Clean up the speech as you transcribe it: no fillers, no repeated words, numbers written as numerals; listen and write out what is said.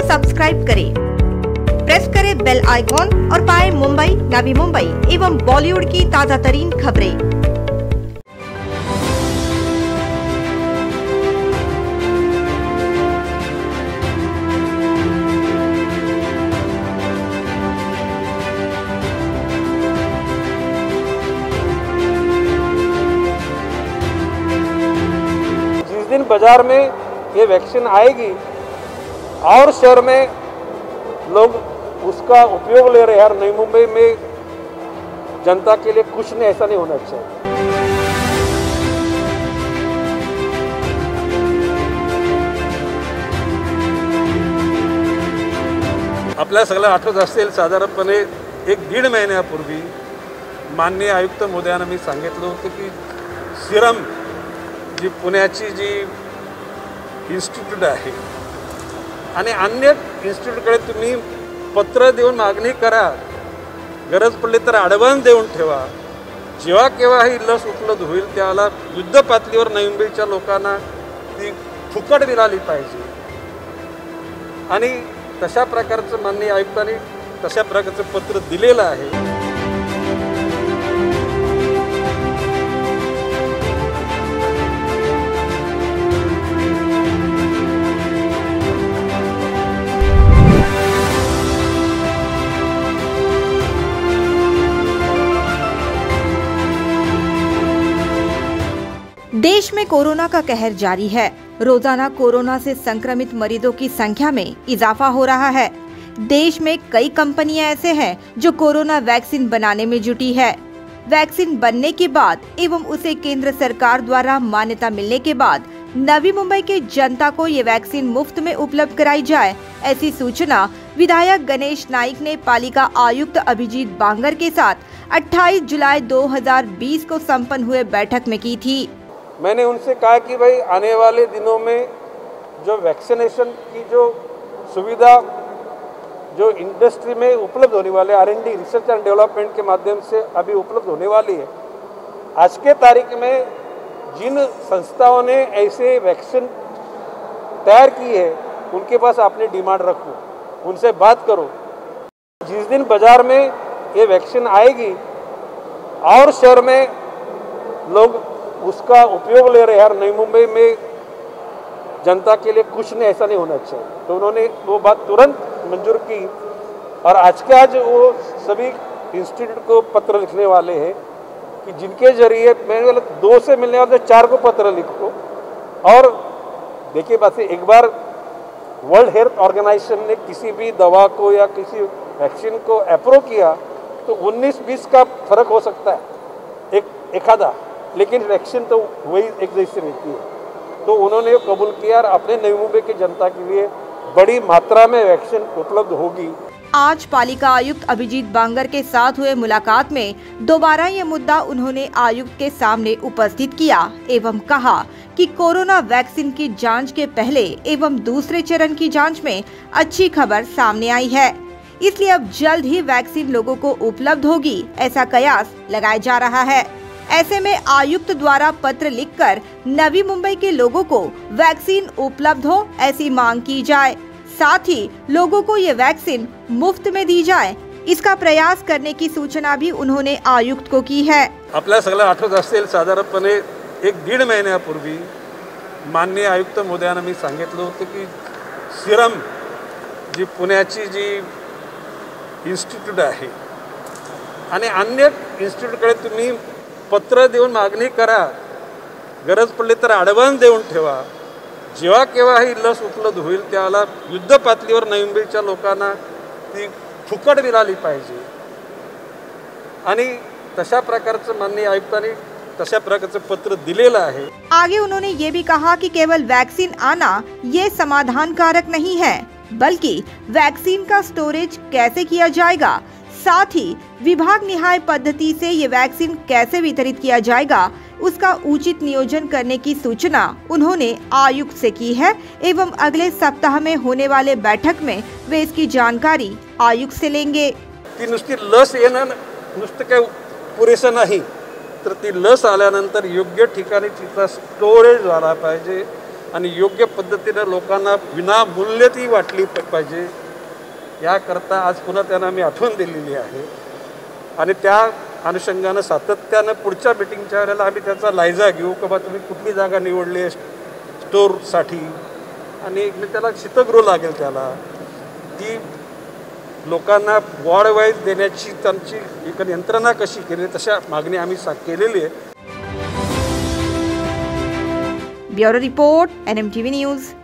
Subscribe करें, press करें bell icon और पाएं मुंबई, नवी मुंबई एवं बॉलीवुड की ताजा तरीन खबरें। जिस दिन बाजार में ये वैक्सीन आएगी और शहर में लोग उसका उपयोग ले रहे हैं, यार नई मुंबई में जनता के लिए कुछ नहीं, ऐसा नहीं होना चाहिए। आपल्या सगळ्यांना आठवत असेल, साधारणपणे 1-1.5 महिन्यापूर्वी माननीय आयुक्त महोदयांना मी सांगितलं होतं की सिरम जी पुण्याची जी इन्स्टिट्यूट आहे आणि अन्य इन्स्टिट्यूटकडे तुम्ही पत्र देऊन मागणी करा, गरज पडली तर ॲडव्हान्स देऊन ठेवा। जेव्हा केव्हा ही लस उपलब्ध होईल त्याला युद्ध पातळीवर नवी मुंबईच्या लोकांना ती फुकट मिळाली पाहिजे आणि तशा प्रकारचं माननीय आयुक्तांनी तशा प्रकारचं पत्र दिलेलं आहे। देश में कोरोना का कहर जारी है। रोजाना कोरोना से संक्रमित मरीजों की संख्या में इजाफा हो रहा है। देश में कई कंपनियां ऐसे हैं जो कोरोना वैक्सीन बनाने में जुटी है। वैक्सीन बनने के बाद एवं उसे केंद्र सरकार द्वारा मान्यता मिलने के बाद नवी मुंबई के जनता को ये वैक्सीन मुफ्त में उपलब्ध कराई जाए, ऐसी सूचना विधायक गणेश नाइक ने पालिका आयुक्त अभिजीत बांगर के साथ 28 जुलाई 2020 को संपन्न हुए बैठक में की थी। मैंने उनसे कहा कि भाई आने वाले दिनों में जो वैक्सीनेशन की जो सुविधा जो इंडस्ट्री में उपलब्ध होने वाले R&D रिसर्च एंड डेवलपमेंट के माध्यम से अभी उपलब्ध होने वाली है, आज के तारीख में जिन संस्थाओं ने ऐसे वैक्सीन तैयार की है उनके पास आपने डिमांड रखो, उनसे बात करो। जिस दिन बाजार में ये वैक्सीन आएगी और शहर में लोग उसका उपयोग ले रहे हैं, यार नई मुंबई में जनता के लिए कुछ नहीं, ऐसा नहीं होना चाहिए। तो उन्होंने वो बात तुरंत मंजूर की और आज के आज वो सभी इंस्टीट्यूट को पत्र लिखने वाले हैं कि जिनके जरिए मैंने 2 से मिलने वाले 4 को पत्र लिखो। और देखिए बात है, एक बार वर्ल्ड हेल्थ ऑर्गेनाइजेशन ने किसी भी दवा को या किसी वैक्सीन को अप्रूव किया तो 19-20 का फर्क हो सकता है एखादा, लेकिन वैक्सीन तो वही एक जैसी रहती है। तो उन्होंने कबूल किया और अपने नई मुंबई की जनता के लिए बड़ी मात्रा में वैक्सीन उपलब्ध होगी। आज पालिका आयुक्त अभिजीत बांगर के साथ हुए मुलाकात में दोबारा ये मुद्दा उन्होंने आयुक्त के सामने उपस्थित किया एवं कहा कि कोरोना वैक्सीन की जांच के पहले एवं दूसरे चरण की जांच में अच्छी खबर सामने आई है, इसलिए अब जल्द ही वैक्सीन लोगों को उपलब्ध होगी, ऐसा कयास लगाया जा रहा है। ऐसे में आयुक्त द्वारा पत्र लिखकर नवी मुंबई के लोगों को वैक्सीन उपलब्ध हो ऐसी मांग की जाए, साथ ही लोगों को ये वैक्सीन मुफ्त में दी जाए, इसका प्रयास करने की सूचना भी उन्होंने आयुक्त को की है। आपल्या सगळ्यांना आठवत असेल, साधारणपणे 1-1.5 महिन्यापूर्वी माननीय आयुक्त महोदयांना मी सांगितलं होतं की सिरम जी पुण्याची जी इन्स्टिट्यूट आहे आणि अन्य इन्स्टिट्यूटकडे तुम्ही पत्र देऊन मागणी करा, गरज पडली तर ॲडव्हान्स देऊन ठेवा। जेव्हा केव्हा ही लस उपलब्ध होईल त्याला युद्ध पातळीवर नवी मुंबईच्या लोकांना ती फुकट मिळाली पाहिजे आणि तशा प्रकारचं माननीय आयुक्तांनी तशा प्रकारचं पत्र दिलेलं आहे। आगे उन्होंने ये भी कहा कि केवल वैक्सीन आना ये समाधान कारक नहीं है, बल्कि वैक्सीन का स्टोरेज कैसे किया जाएगा, साथ ही विभाग निहाय पद्धति से ये वैक्सीन कैसे वितरित किया जाएगा, उसका उचित नियोजन करने की सूचना उन्होंने आयुक्त से की है एवं अगले सप्ताह में होने वाले बैठक में वे इसकी जानकारी आयुक्त से लेंगे। ती नुसती लस येणं नुसतं काय पुरेसं नाही, तर ती लस आल्यानंतर योग्य ठिकाणी तिचा स्टोरेज झाला पाहिजे, आणि योग्य पद्धतीनं लोकांना विनामूल्य ती वाटली पाहिजे, याकरता आज पुन्हा त्यांना मी आठवण दिलेली आहे. आणि त्या अनुषंगानं सातत्यानं पुढच्या मिटिंगच्या वेळेला आम्ही त्याचा लायजा घेऊ की बा तुम्ही कुठली जागा निवडली आहे स्टोरसाठी, आणि मी त्याला शीतगृह लागेल त्याला, ती लोकांना वॉर्ड वाईज देण्याची त्यांची एक यंत्रणा कशी केली, तशा मागणी आम्ही केलेली आहे. Bureau report, NMTV news.